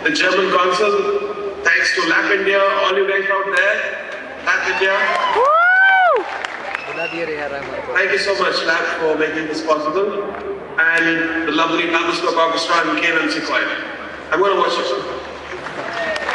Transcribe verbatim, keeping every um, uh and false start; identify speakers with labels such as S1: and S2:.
S1: the German consul. Thanks to Lap India, all you guys out there. Lap India. Thank you so much, Lap, for making this possible. And the lovely Namascope Orchestra and K M C Choir. I'm going to watch it.